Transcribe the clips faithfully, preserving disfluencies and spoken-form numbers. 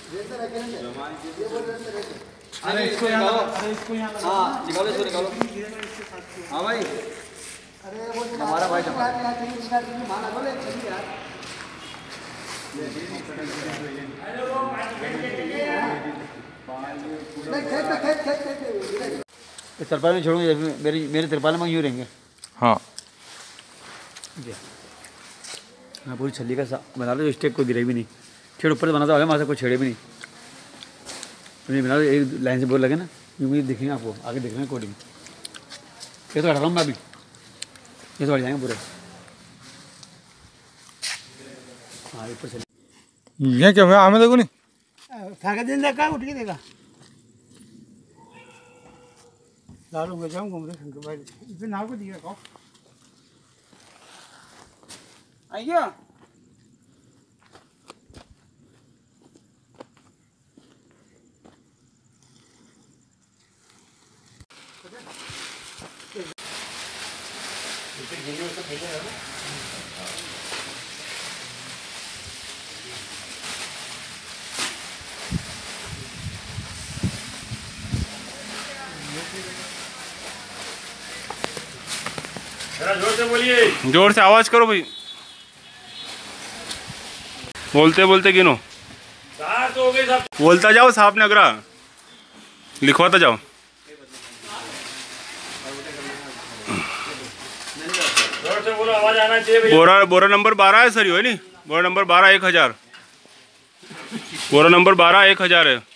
अरे इसको यहाँ अरे इसको यहाँ हाँ निकालो इसको निकालो। हाँ भाई अरे वो हमारा भाई माना बोले तिरपाल में छोड़ूंगे मेरी मेरे तिरपाल में यूँ रहेंगे। हाँ हाँ पूरी छल्ली का बना लो, स्टेक कोई गिरे भी नहीं, छेड़ ऊपर से बनाता होगा वहाँ से कोई छेड़े भी नहीं। तो बना लो एक लाइन से बोल लगे ना, यूँ भी दिखेंगे आपको आगे दिख रहे हैं कोडिंग। ये तो हटा रहा हूँ मैं अभी, ये तो हट जाएंगे पूरे। हाँ ऊपर चलिए। ये क्या हुआ हमें देखो नहीं थाका दिन देखा उठ के देखा डालूंगा जाऊँ घूम रहे शंकर भाई इसे नाव को दिया कहो आइया जोर से बोलिए, जोर से आवाज करो भाई। बोलते बोलते गिनो, तो हो गई साहब। बोलता जाओ साहब ने अगरा लिखवाता जाओ। जोर से बोलो, आवाज आना चाहिए। बोरा बोरा नंबर बारह है सर, ये नहीं बोरा नंबर बारह एक हजार बोरा नंबर बारह एक हजार है।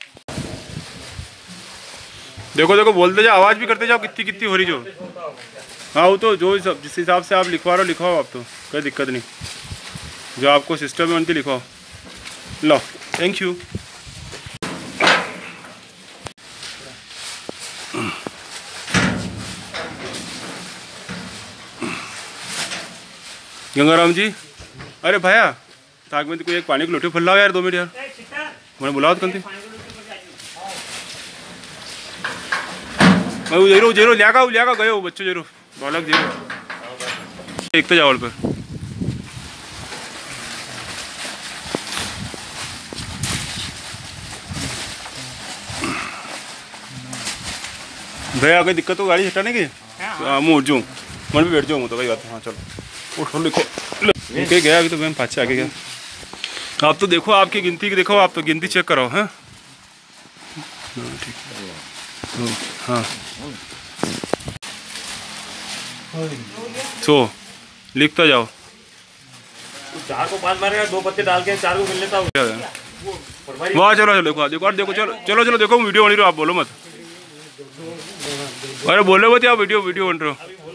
देखो देखो बोलते जाओ, आवाज भी करते जाओ कितनी कितनी हो रही जो। हाँ वो तो जो सब जिस हिसाब से आप लिखवा रहे हो लिखवाओ, आप तो कोई दिक्कत नहीं, जो आपको सिस्टम में उनकी लिखवाओ। लो थैंक यू। गंगाराम जी, अरे भैया ताक में कोई एक पानी की लोटी फुल लाओ यार, दो मिनट यार, मैंने बुलाओ तो कल मैं जेरो जेरो लिया का लिया का गए हो बच्चों जेरो बालक जेरो एक तो जावल पर भैया कोई दिक्कत हो गाड़ी हटाने की? हाँ मैं उठ जाऊँ, मन भी बैठ जाऊँ तो भाई बात। हाँ चलो उठो लिखो के गया अभी तो मैं पाँच आगे गया। आप तो देखो आपकी गिनती की देखो, आप तो गिनती चेक कराओ। हाँ ठीक हाँ सो लिखता जाओ। चार को पांच मारेगा, दो पत्ते डाल के चार को मिल लेता हूँ। वाह चलो चलो देखो देखो देखो चलो चलो चलो देखो वीडियो बन रही हो, आप बोलो मत। अरे बोलो मत आप, वीडियो वीडियो बन रहे हो।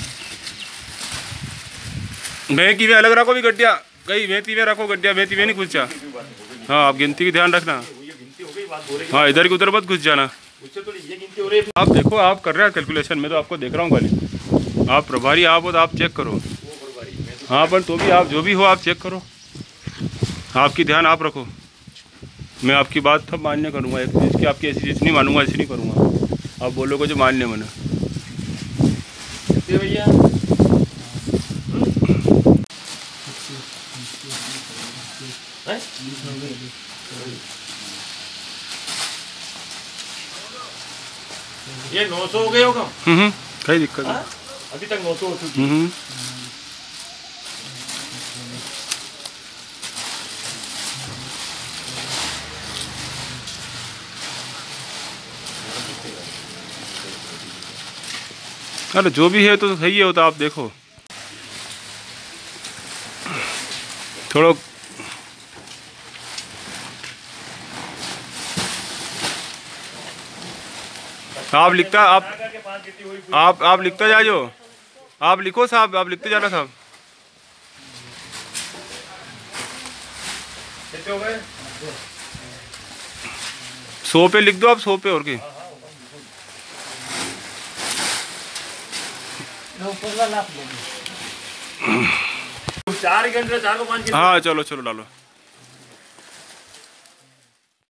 मैं की अलग रखो भी गड्ढिया गई, मैं तीवे रखो गड्ढिया, मैं तीवे नहीं घुस जा। हाँ आप गिनती की ध्यान रखना। हाँ इधर की उधर मत घुस जाना। आप देखो आप कर रहे हैं कैलकुलेशन, मैं तो आपको देख रहा हूँ खाली। आप प्रभारी आप हो तो आप चेक करो। हाँ पर तो भी आप जो भी हो आप चेक करो, आपकी ध्यान आप रखो। मैं आपकी बात तब मान्य करूँगा, एक चीज़ की आपकी ऐसी चीज़ नहीं मानूंगा, ऐसी नहीं करूँगा। आप बोलोगे जो मान्य मैंने भैया ये नौ सौ हो गए होगा। हम्म कोई दिक्कत नहीं, अभी तक नौ सौ हो चुकी। हम्म अरे जो भी है तो सही है, वो तो आप देखो थोड़ा। आप लिखता आप आप आप लिखता जा जो, आप लिखो साहब, आप लिखते जाना साहब। कितने हो गए? सौ पे लिख दो आप, सौ पे और की। चार घंटे चार को पाँच। हाँ चलो चलो डालो।